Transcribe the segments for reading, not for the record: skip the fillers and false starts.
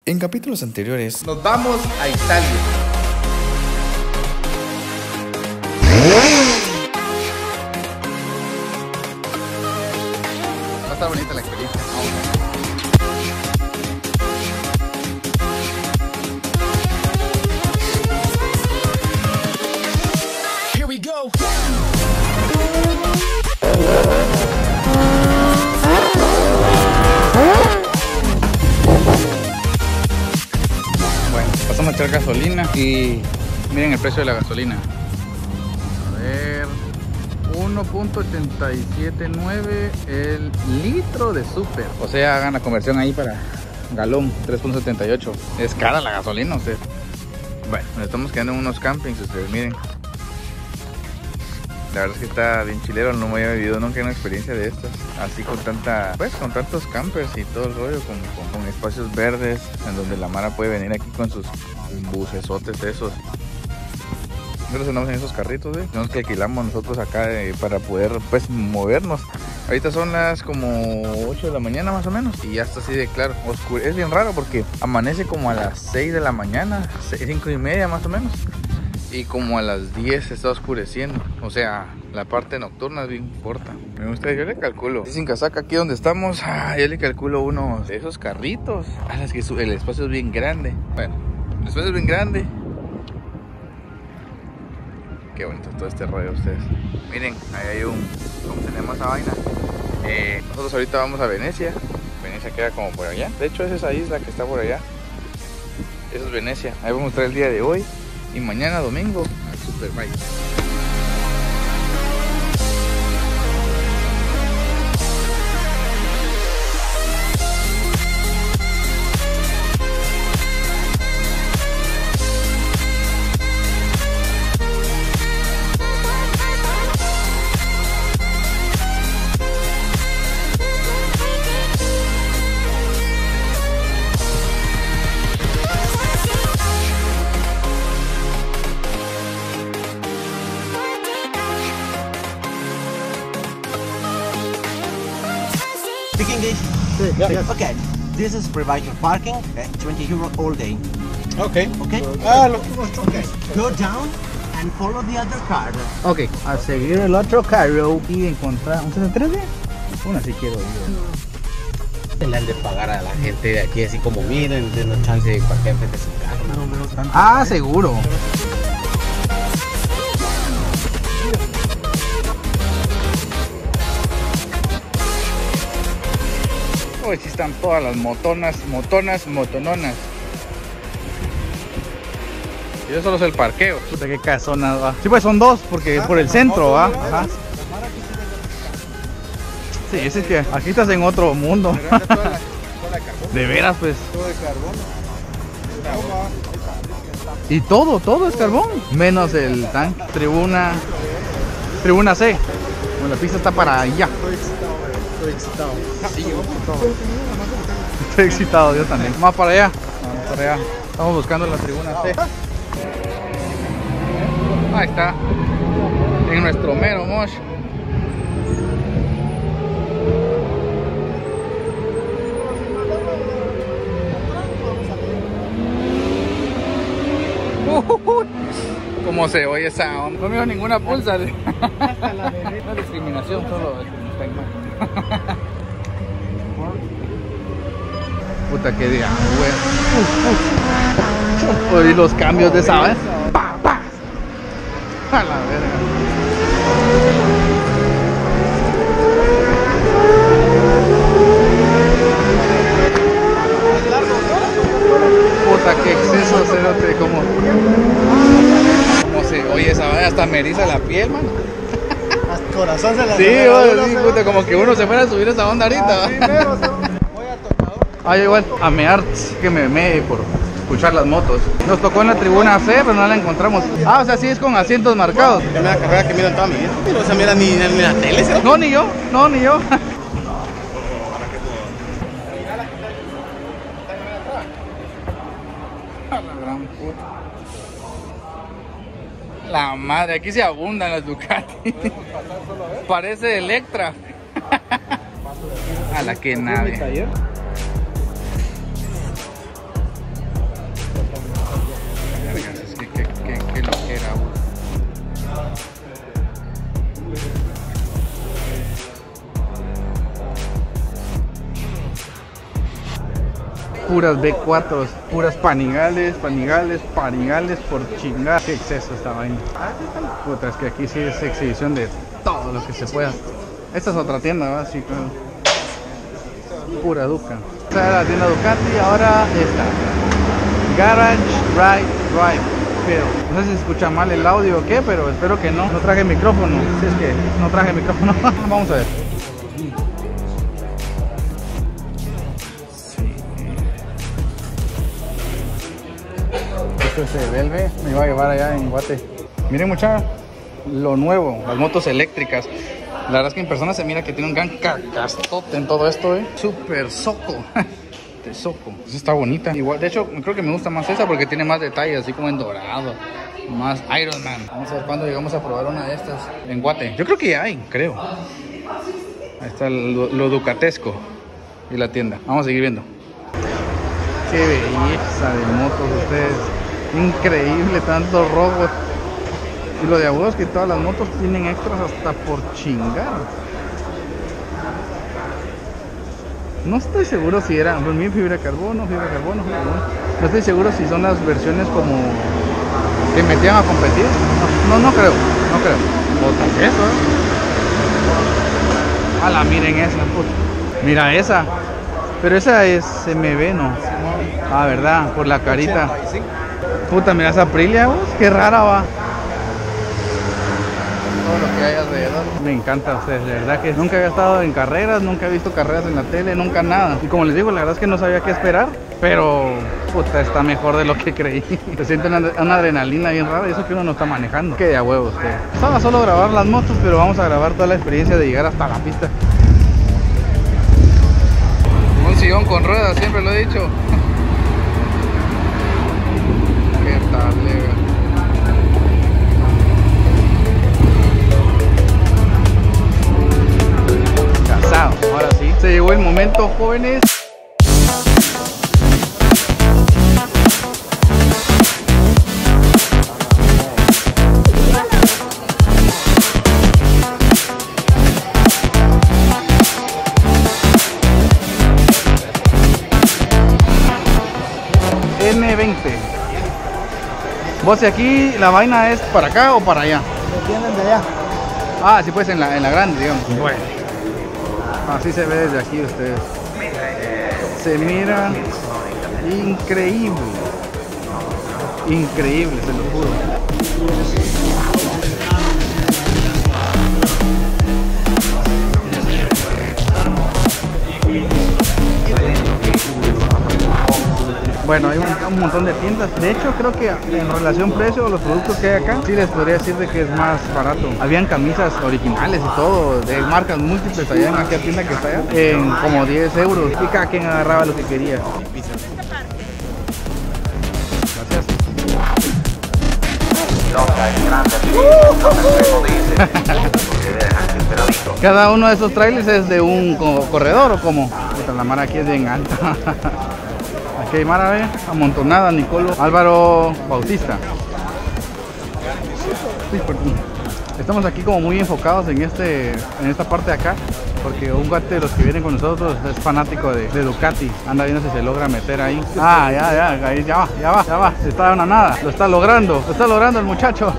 En capítulos anteriores nos vamos a Italia. Va a estar bonita la experiencia. Here we go. Bueno, pasamos a echar gasolina y miren el precio de la gasolina. A ver, 1.879 el litro de súper. O sea, hagan la conversión ahí para galón, 3.78. Es cara la gasolina, ustedes. Bueno, nos estamos quedando en unos campings, ustedes miren. La verdad es que está bien chilero, no me había vivido nunca una experiencia de estas. Así con tanta, pues con tantos campers y todo el rollo, con espacios verdes, en donde la mara puede venir aquí con sus bucesotes esos. Nosotros andamos en esos carritos, los que alquilamos nosotros acá para poder pues movernos. Ahorita son las como 8 de la mañana más o menos y ya está así de claro, oscuro. Es bien raro porque amanece como a las 6 de la mañana, 5 y media más o menos. Y como a las 10 se está oscureciendo. O sea, la parte nocturna es bien corta. Me gusta, yo le calculo. Sin casaca aquí donde estamos, yo le calculo unos de esos carritos. Es que el espacio es bien grande. Bueno, el espacio es bien grande. Qué bonito todo este rollo ustedes. Miren, ahí hay un... ¿Cómo se llama esa vaina? Nosotros ahorita vamos a Venecia. Venecia queda como por allá. De hecho es esa isla que está por allá. Eso es Venecia. Ahí vamos a estar el día de hoy. Y mañana domingo al Superbike. Speak English? Yeah. Okay. This is provide your parking, okay? 20 euro all day. Okay. Okay? Okay. Go down and follow the other car. Ok, a seguir el otro carro y encontrar un 73. Una sí quiero ir. Le han de pagar a la gente de aquí así como miren, den chance de parquear frente a su casa. Ah, seguro. Hoy sí están todas las motononas. Y eso solo es el parqueo. Puta, qué casonas va. Sí, pues son dos, porque es por el centro, va. Ajá. Sí, es que aquí estás en otro mundo. De veras, pues. Todo de carbón. Y todo es carbón. Menos el tanque. Tribuna C. Bueno, la pista está para allá. Estoy excitado. Sí, estoy excitado, yo también. Vamos para allá. Estamos buscando la tribuna C. Ahí está. En nuestro mero mosh. ¿Cómo se oye esa onda? No miro ninguna pulsa. No es discriminación, solo puta que día, güey. Y los cambios de esa vez. ¡Pa, pa! A la verga. Puta, qué exceso, cerote, como se oye esa vaina, hasta me eriza la piel, man. Hasta corazón se la Sí, sí, puta, como que uno se fuera a subir esa onda ahorita. Voy al tocador. Yo igual, a mear, que me mee por escuchar las motos. Nos tocó en la tribuna C, pero no la encontramos. O sea, sí es con asientos marcados. Es la carrera que miran toda mi vida. No se mira ni la tele, ¿sí? No, ni yo. La madre, aquí se abundan las Ducati. Parece Electra. A la que nave. puras B4, puras panigales por chingar. Qué exceso esta vaina. Puta, es que aquí sí es exhibición de todo lo que se pueda. Esta es otra tienda, ¿va? Sí, claro. Pura Duca. Esta era la tienda Ducati, ahora esta. Garage Ride Drive. Pero no sé si se escucha mal el audio o qué, pero espero que no. No traje micrófono. Si es que no traje micrófono. Vamos a ver. Esto se Belve, me iba a llevar allá en Guate. Miren muchachos, lo nuevo, las motos eléctricas. La verdad es que en persona se mira que tiene un gran castote en todo esto, súper soco. De soco. Esa está bonita. Igual, de hecho, creo que me gusta más esa porque tiene más detalles, así como en dorado. Más Iron Man. Vamos a ver cuándo llegamos a probar una de estas en Guate. Yo creo que ya hay, creo. Ahí está lo ducatesco y la tienda. Vamos a seguir viendo. Qué belleza de motos ustedes. Increíble, tanto robots. Y lo de abuelos que todas las motos tienen extras hasta por chingar. No estoy seguro si era, pues mi fibra de carbono. No estoy seguro si son las versiones como que metían a competir. No creo. O tal vez eso, Ala, miren esa, puta. Mira esa. Pero esa es MB, ¿no? Ah, verdad, por la carita. Puta, mira esa Aprilia, qué rara va. Todo lo que hay alrededor. Me encanta, o sea, de verdad que nunca había estado en carreras, nunca he visto carreras en la tele, nunca nada. Y como les digo, la verdad es que no sabía qué esperar, pero puta, está mejor de lo que creí. Se siente una adrenalina bien rara y eso que uno no está manejando. Qué de a huevos, que estaba solo a grabar las motos, pero vamos a grabar toda la experiencia de llegar hasta la pista. Un sillón con ruedas, siempre lo he dicho. ¿Qué tal, lega? Casado, ahora sí. Se llegó el momento, jóvenes. N20. ¿Vos de aquí la vaina es para acá o para allá? Vienen de allá. Ah, sí, pues en la grande, digamos. Bueno. Así se ve desde aquí ustedes. Se mira increíble. Increíble, se lo juro. Bueno, hay un montón de tiendas. De hecho, creo que en relación precio a los productos que hay acá, sí les podría decir de que es más barato. Habían camisas originales y todo, de marcas múltiples allá en aquella tienda que está allá, en como 10 euros. Y cada quien agarraba lo que quería. Gracias. Cada uno de esos trailers es de un corredor o como. La mara aquí es bien alta. Aquí hay mara, ve, amontonada. Nicolo Álvaro Bautista. Estamos aquí como muy enfocados en esta parte de acá, porque un guate de los que vienen con nosotros es fanático de Ducati. Anda viendo si se logra meter ahí. Ah, ahí ya va. Está una nada. Lo está logrando el muchacho.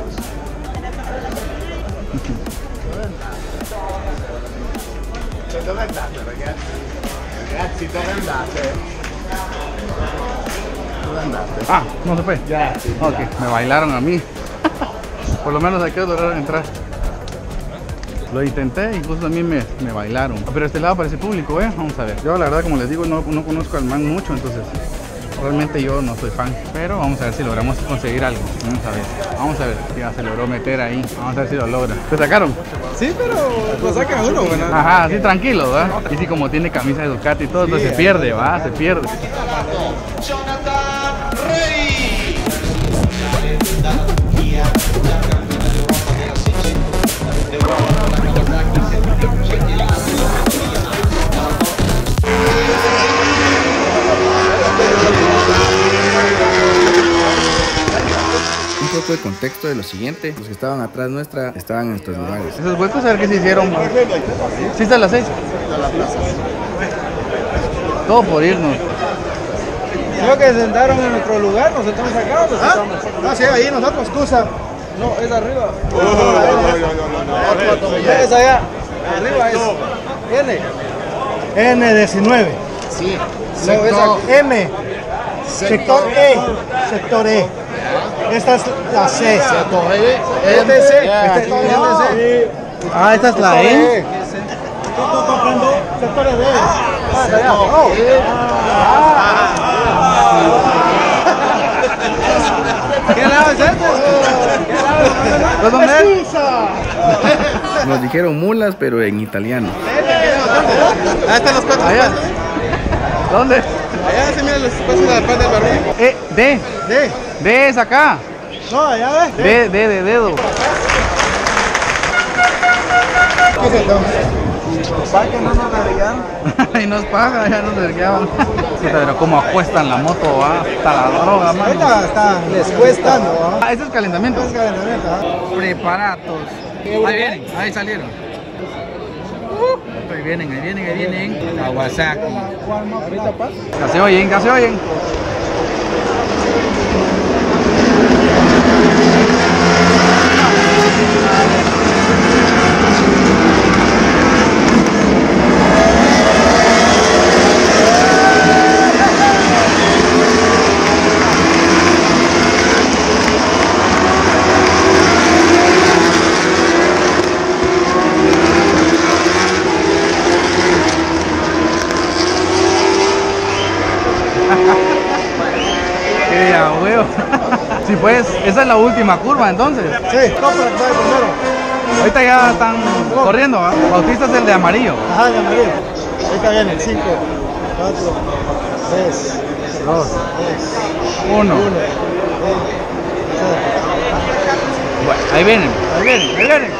Ah, no se fue. Ok, me bailaron a mí. Por lo menos hay que lograr entrar. Lo intenté y justo a mí me bailaron. Pero este lado parece público, vamos a ver. Yo la verdad, como les digo, no conozco al man mucho, entonces realmente yo no soy fan. Pero vamos a ver si logramos conseguir algo. Vamos a ver si ya se logró meter ahí. Vamos a ver si lo logra. ¿Te sacaron? Sí, pero lo saca uno, bueno. Ajá, así tranquilo, ¿verdad? Y si como tiene camisa de Ducati y todo, entonces se pierde, ¿va? Se pierde. Un poco de contexto de lo siguiente: los que estaban atrás nuestra estaban en estos lugares. Esos huecos, a ver qué se hicieron. ¿Sí está a las 6? Todo por irnos. Creo que se sentaron en nuestro lugar, nos sentamos acá. No, sí, ahí nosotros, excusa. No, es arriba. Es allá. Arriba es. N19. Sí. No, es aquí. M. Sector E. Sector E. Esta es la C. Sector E. Este es C. Ah, esta es la E. Estoy comprando sectores de E. ¿Qué lado es este? Nos dijeron mulas, pero en italiano. Ahí están los cuatro. Allá. ¿Dónde? Allá se miran los pasos de la parte del barrio. D. D es acá. No, allá ves. D de dedo. ¿Qué es esto? ¿Para que no nos navegaron? Y nos paga, ya nos desguiaban. Pero como apuestan la moto, ¿va? Hasta la droga, mano. Ahorita está, les cuesta, ¿no? Ah, ese es calentamiento. Es calentamiento, ¿ah? Preparatos. Ahí vienen, ahí salieron. Ahí vienen, ahí vienen, ahí vienen. Kawasaki. Ahorita pasa. Ya se oyen, ya se oyen. Sí, pues, esa es la última curva entonces. Sí, no, pero está de primero. Ahorita ya están corriendo, ¿va? Bautista es el de amarillo. Ajá, de amarillo. Ahorita viene 5, 4, 3, 2, 1. 1. Bueno, ahí vienen, ahí vienen, ahí vienen.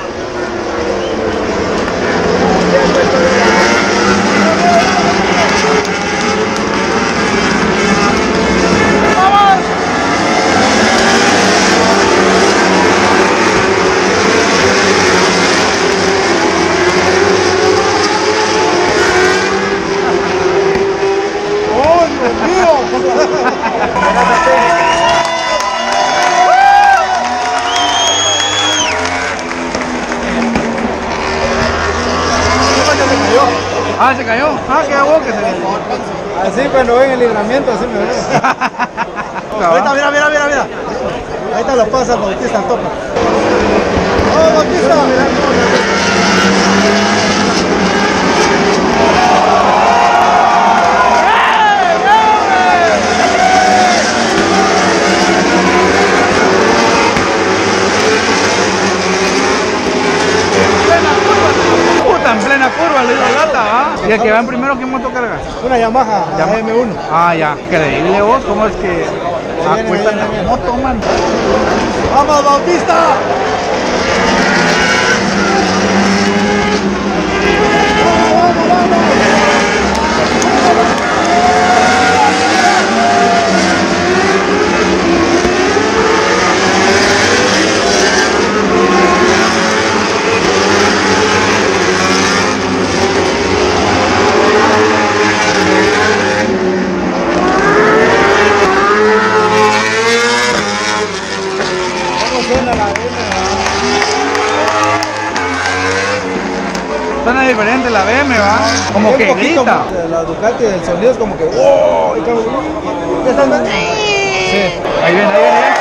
Ah, se cayó. Ah, qué hago que se cayó. Así cuando ven el libramiento, así me ven. Ahorita, mira. Ahorita lo pasa el Bautista al tope. ¡Oh, Bautista! En plena curva, le dio lata, ¿ah? ¿Y el que va en primero qué moto carga? Una Yamaha, M1. Ah, ya. Increíble vos, ¿cómo es que acuestan la moto, man? ¡Vamos, Bautista! Suena diferente la BM, ¿va? Como que grita. La Ducati, el sonido es como que ¡wow! Y como, ¿qué están dando? Sí. Ahí viene, ahí viene.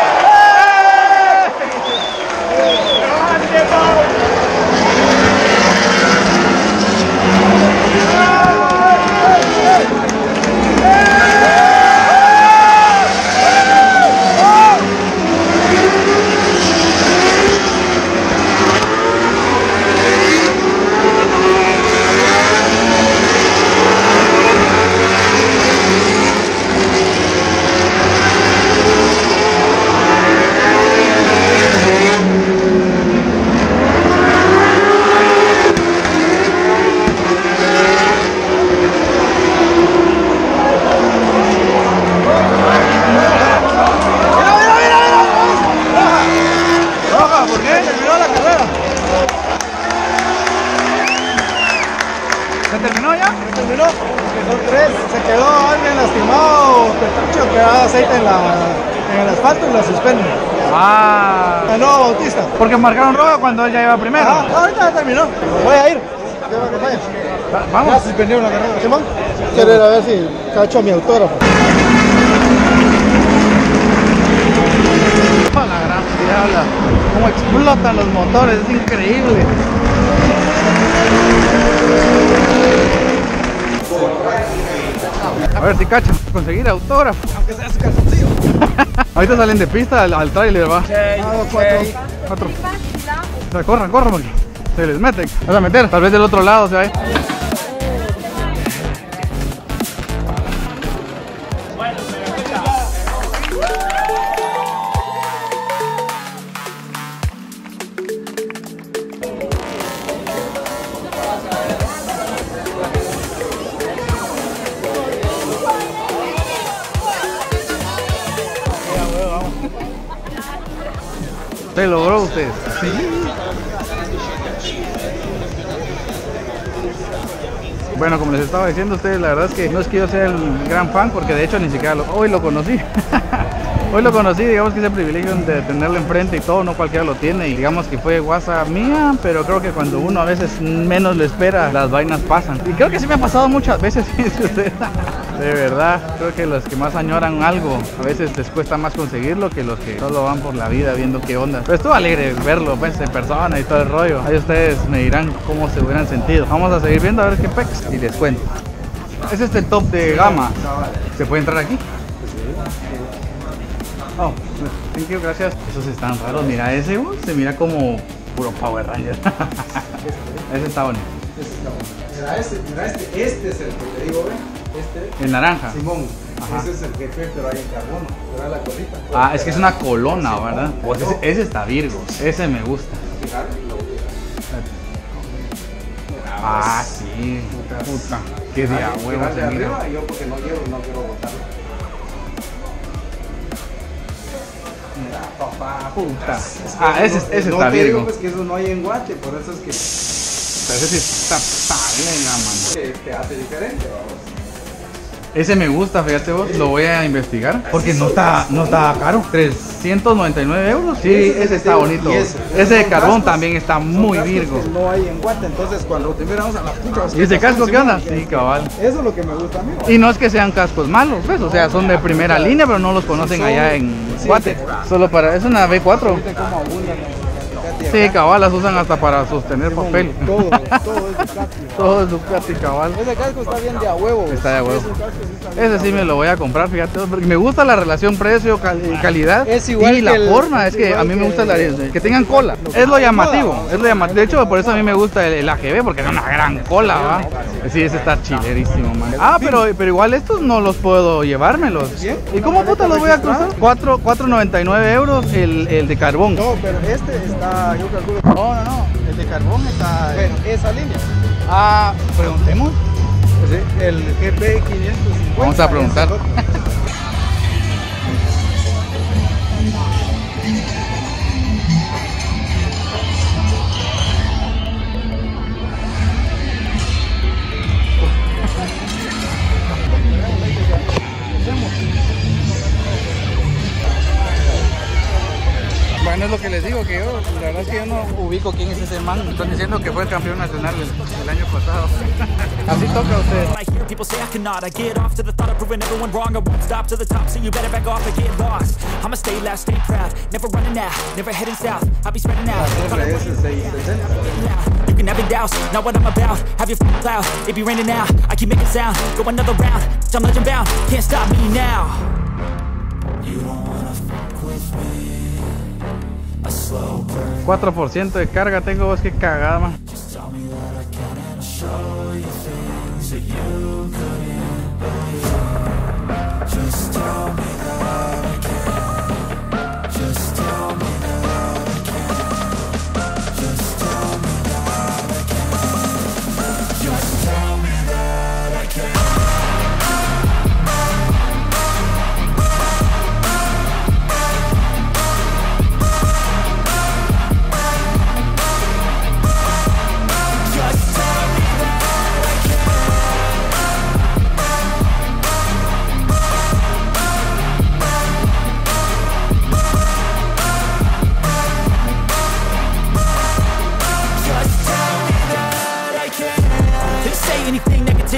da aceite en el asfalto y la suspenden. Ah, La nueva Bautista. porque marcaron roja cuando él ya iba primero. Ah, ahorita ya terminó. Voy a ir. Vamos. Ya suspendieron la carrera. Simón, quiero ir a ver si cacho mi autógrafo. La gran diabla, cómo explotan los motores, es increíble. A ver si cachan, conseguir autógrafo. Aunque sea su calzoncillo. Ahorita salen de pista al tráiler, va. Cuatro. O sea, corran, porque se les meten. Vas a meter, tal vez del otro lado se va. Se logró usted. Sí. Bueno, como les estaba diciendo a ustedes, la verdad es que no es que yo sea el gran fan, porque de hecho ni siquiera hoy lo conocí. Hoy lo conocí, digamos que ese privilegio de tenerlo enfrente y todo, no cualquiera lo tiene, y digamos que fue guasa mía, pero creo que cuando uno a veces menos lo espera, las vainas pasan. Y creo que sí me ha pasado muchas veces, fíjense ustedes. De verdad, creo que los que más añoran algo, a veces les cuesta más conseguirlo que los que solo van por la vida viendo qué onda. Pero estuvo alegre verlo pues en persona y todo el rollo. Ahí ustedes me dirán cómo se hubieran sentido. Vamos a seguir viendo a ver qué pex y les cuento. Es este top de gama. ¿Se puede entrar aquí? Oh, thank you, gracias. Esos están raros, mira ese, se mira como puro Power Ranger. Ese está bonito. Mira este es el que te digo, ¿ve? El naranja. Simón, Ajá. ese es el jefe, pero hay en carbono, pero la colita. Ah, es que es una colona, ¿verdad? Pues ese está Virgo, ese me gusta. Ah, sí, puta. Qué día huevo se mira. Yo porque no quiero botarlo. Mira, papá, puta. Ah, ese está Virgo. Pues que eso no hay en Guate, por eso es que Pero ese sí está talega, mano. te hace diferente, vamos. Ese me gusta, fíjate vos, lo voy a investigar. Porque no está caro. 399 euros. Sí, ese está bonito. Ese de carbón también está muy Virgo. No hay en Guate, entonces cuando te miramos a la pucha. ¿Y ese casco qué onda? Sí, cabal. Eso es lo que me gusta a mí. Y no es que sean cascos malos, pues, o sea, son de primera línea, pero no los conocen allá en Guate. Solo para, es una B4. Sí, cabal, las usan hasta para sostener papel. Todo es Ducati. Todo es Ducati, cabal. Ese casco está bien de a huevo. Está de a huevo. Ese sí me lo voy a comprar, fíjate, porque me gusta la relación precio-calidad y la forma, es que a mí me gusta que tengan cola. Es lo llamativo, De hecho, por eso a mí me gusta el AGB, porque es una gran cola, ¿va? Sí, ese está chilerísimo, man. Ah, pero igual estos no los puedo llevármelos. ¿Y cómo puta los voy a cruzar? 4.99 euros el de carbón. No, pero este está, yo calculo. No, el de carbón está... Bueno, esa línea. Ah, preguntemos. El GP 550. Vamos a preguntar. Bueno, es lo que les digo, que yo, la verdad es que yo no ubico quién es ese man. Están diciendo que fue el campeón nacional el año pasado. Así toca a ustedes. I hear people say I cannot. I get off to the thought of proving everyone wrong. I won't stop to the top, so you better back off and get lost. I'ma stay loud, stay proud, never running out, never heading south. I'll be spreading out. You can have it douse, not what I'm about. Have your cloud, it be raining now. I keep making sound, go another round. I'm legend bound, can't stop me now. You don't wanna fuck with me. 4% de carga tengo, vos que cagada, man.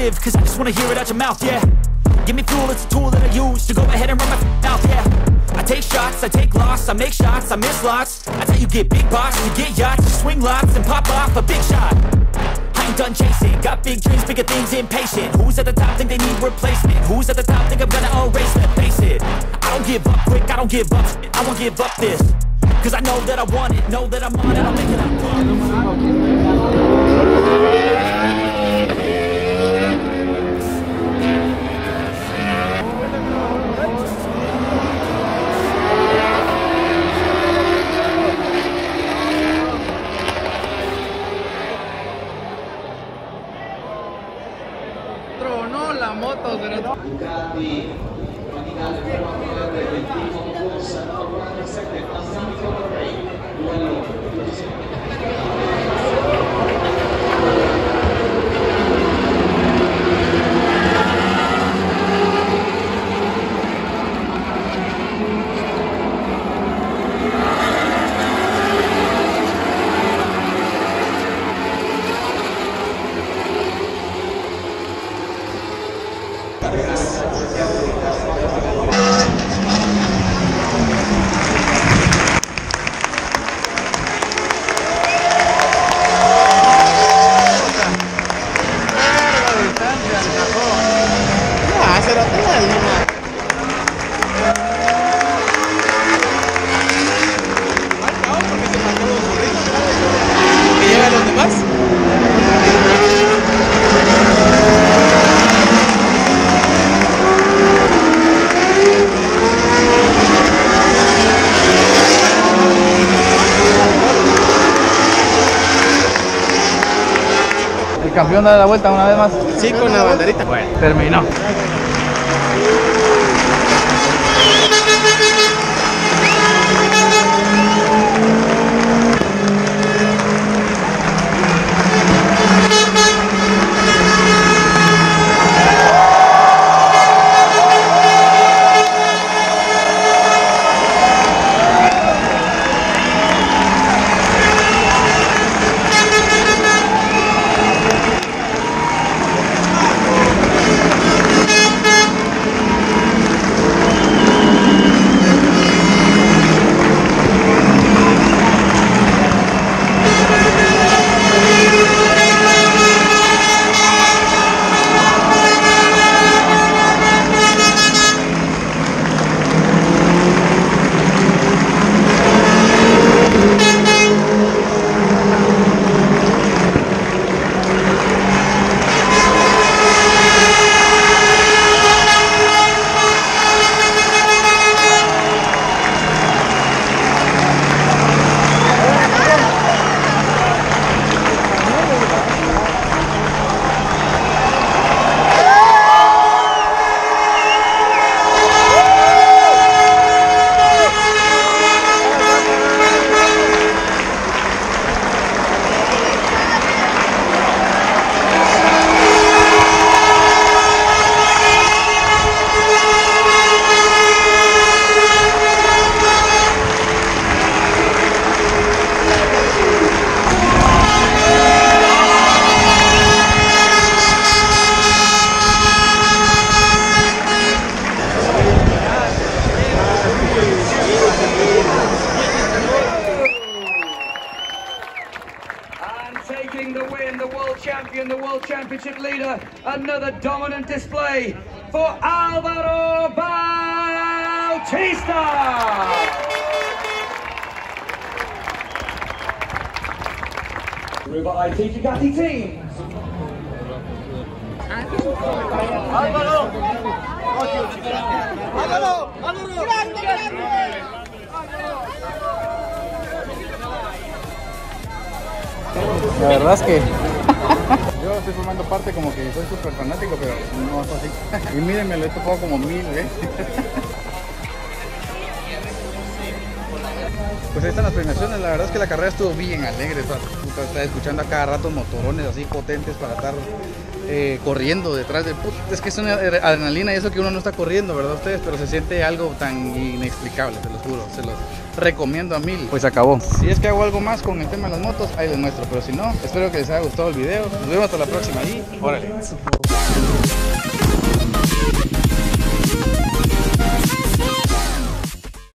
live, cause I just wanna hear it out your mouth, yeah. Give me fuel, it's a tool that I use to go ahead and run my mouth, yeah. I take shots, I take loss, I make shots, I miss lots. That's how you get big box, you get yachts, you swing lots and pop off a big shot. I ain't done chasing, got big dreams, bigger things, impatient. Who's at the top think they need replacement? Who's at the top think I'm gonna erase them? Face it, I don't give up quick, I don't give up, I won't give up this. Cause I know that I want it, know that I'm on it, I'll make it up. Tronó la moto, pero... El campeón da la vuelta una vez más. Sí, con la banderita. Bueno, Terminó. Taking the win, the world champion, the world championship leader, another dominant display for Álvaro Bautista. River IT Ducati team. Álvaro. Álvaro. La verdad es que yo estoy formando parte como que soy súper fanático, pero no es así. Y mírenme, lo he topado como 1000 veces. Pues ahí están las premiaciones. La verdad es que la carrera estuvo bien alegre. Estaba escuchando a cada rato motorones así potentes para estar corriendo detrás del... Es que es una adrenalina y eso que uno no está corriendo, ¿verdad ustedes? Pero se siente algo tan inexplicable, se los juro. recomiendo a 1000. Pues se acabó. Si es que hago algo más con el tema de las motos, ahí les muestro. Pero si no, espero que les haya gustado el video. Nos vemos hasta la próxima y órale.